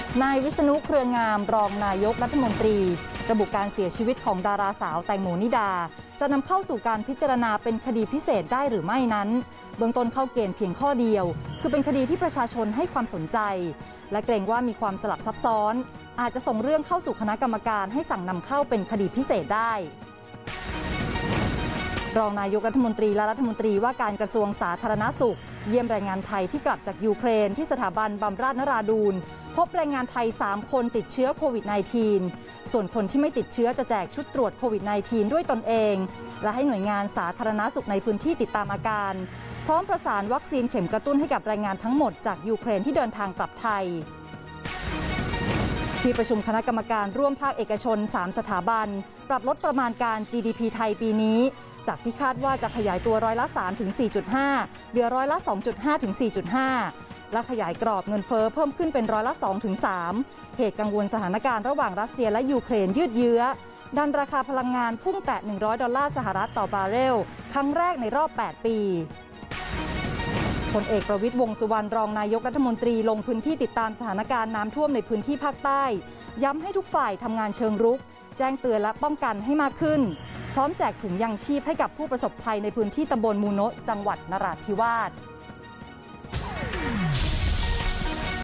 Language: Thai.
นายวิษณุเครืองามรองนายกรัฐมนตรีระบุการเสียชีวิตของดาราสาวแตงโมนิดาจะนำเข้าสู่การพิจารณาเป็นคดีพิเศษได้หรือไม่นั้นเบื้องต้นเข้าเกณฑ์เพียงข้อเดียวคือเป็นคดีที่ประชาชนให้ความสนใจและเกรงว่ามีความสลับซับซ้อนอาจจะส่งเรื่องเข้าสู่คณะกรรมการให้สั่งนำเข้าเป็นคดีพิเศษได้รองนายกรัฐมนตรีและรัฐมนตรีว่าการกระทรวงสาธารณสุขเยี่ยมแรงงานไทยที่กลับจากยูเครนที่สถาบันบำราศนราดูลพบแรงงานไทย3คนติดเชื้อโควิด -19 ส่วนคนที่ไม่ติดเชื้อจะแจกชุดตรวจโควิด -19 ด้วยตนเองและให้หน่วยงานสาธารณสุขในพื้นที่ติดตามอาการพร้อมประสานวัคซีนเข็มกระตุ้นให้กับแรงงานทั้งหมดจากยูเครนที่เดินทางกลับไทยที่ประชุมคณะกรรมการร่วมภาคเอกชน3สถาบันปรับลดประมาณการ GDP ไทยปีนี้จากที่คาดว่าจะขยายตัวร้อยละ 3 ถึง 4.5 เหลือร้อยละ 2.5 ถึง 4.5 และขยายกรอบเงินเฟ้อเพิ่มขึ้นเป็นร้อยละ 2 ถึง 3 เหตุกังวลสถานการณ์ระหว่างรัสเซียและยูเครนยืดเยื้อดันราคาพลังงานพุ่งแตะ$100สหรัฐต่อบาร์เรลครั้งแรกในรอบ 8 ปีพลเอกประวิตร วงษ์สุวรรณรองนายกรัฐมนตรีลงพื้นที่ติดตามสถานการณ์น้ำท่วมในพื้นที่ภาคใต้ย้ำให้ทุกฝ่ายทำงานเชิงรุกแจ้งเตือนและป้องกันให้มากขึ้นพร้อมแจกถุงยังชีพให้กับผู้ประสบภัยในพื้นที่ตำบลมูโนะจังหวัดนราธิวาส